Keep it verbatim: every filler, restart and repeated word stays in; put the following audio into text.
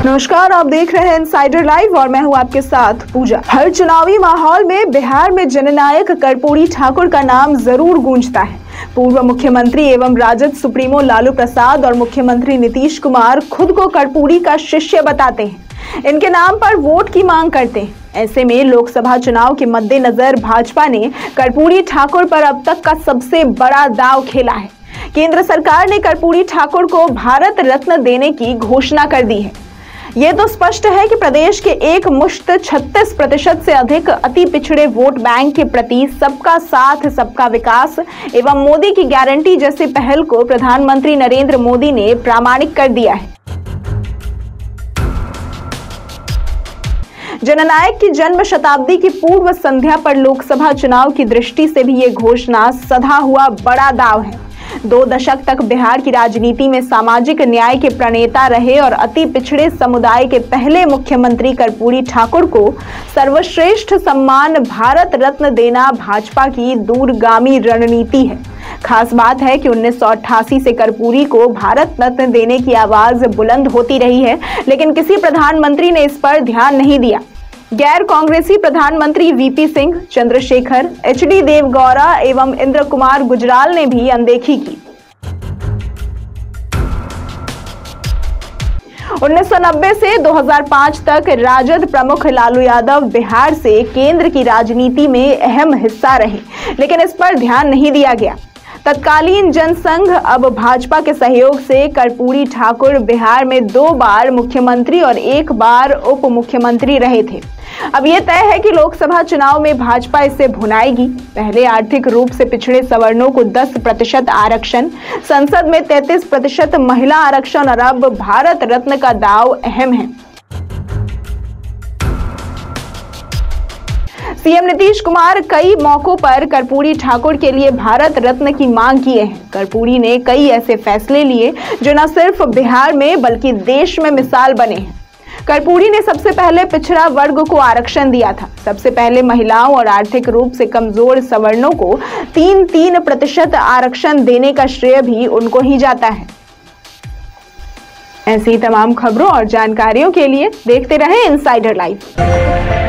नमस्कार, आप देख रहे हैं इनसाइडर लाइव और मैं हूं आपके साथ पूजा। हर चुनावी माहौल में बिहार में जननायक कर्पूरी ठाकुर का नाम जरूर गूंजता है। पूर्व मुख्यमंत्री एवं राजद सुप्रीमो लालू प्रसाद और मुख्यमंत्री नीतीश कुमार खुद को कर्पूरी का शिष्य बताते हैं, इनके नाम पर वोट की मांग करते हैं। ऐसे में लोकसभा चुनाव के मद्देनजर भाजपा ने कर्पूरी ठाकुर पर अब तक का सबसे बड़ा दांव खेला है। केंद्र सरकार ने कर्पूरी ठाकुर को भारत रत्न देने की घोषणा कर दी है। ये तो स्पष्ट है कि प्रदेश के एक मुश्त छत्तीस प्रतिशत से अधिक अति पिछड़े वोट बैंक के प्रति सबका साथ सबका विकास एवं मोदी की गारंटी जैसी पहल को प्रधानमंत्री नरेंद्र मोदी ने प्रामाणिक कर दिया है। जननायक की जन्म शताब्दी की पूर्व संध्या पर लोकसभा चुनाव की दृष्टि से भी ये घोषणा सधा हुआ बड़ा दांव है। दो दशक तक बिहार की राजनीति में सामाजिक न्याय के प्रणेता रहे और अति पिछड़े समुदाय के पहले मुख्यमंत्री कर्पूरी ठाकुर को सर्वश्रेष्ठ सम्मान भारत रत्न देना भाजपा की दूरगामी रणनीति है। खास बात है कि उन्नीस सौ अट्ठासी से कर्पूरी को भारत रत्न देने की आवाज बुलंद होती रही है, लेकिन किसी प्रधानमंत्री ने इस पर ध्यान नहीं दिया। गैर कांग्रेसी प्रधानमंत्री वीपी सिंह, चंद्रशेखर, एचडी देवगौड़ा एवं इंद्र कुमार गुजराल ने भी अनदेखी की। उन्नीस सौ नब्बे से दो हज़ार पाँच तक राजद प्रमुख लालू यादव बिहार से केंद्र की राजनीति में अहम हिस्सा रहे, लेकिन इस पर ध्यान नहीं दिया गया। तत्कालीन जनसंघ अब भाजपा के सहयोग से कर्पूरी ठाकुर बिहार में दो बार मुख्यमंत्री और एक बार उप मुख्यमंत्री रहे थे। अब यह तय है कि लोकसभा चुनाव में भाजपा इसे भुनाएगी। पहले आर्थिक रूप से पिछड़े सवर्णों को दस प्रतिशत आरक्षण, संसद में तैंतीस प्रतिशत महिला आरक्षण और अब भारत रत्न का दांव अहम है। सीएम नीतीश कुमार कई मौकों पर कर्पूरी ठाकुर के लिए भारत रत्न की मांग किए हैं। कर्पूरी ने कई ऐसे फैसले लिए जो न सिर्फ बिहार में बल्कि देश में मिसाल बने हैं। कर्पूरी ने सबसे पहले पिछड़ा वर्ग को आरक्षण दिया था। सबसे पहले महिलाओं और आर्थिक रूप से कमजोर सवर्णों को तीन तीन प्रतिशत आरक्षण देने का श्रेय भी उनको ही जाता है। ऐसी तमाम खबरों और जानकारियों के लिए देखते रहें इनसाइडर लाइव।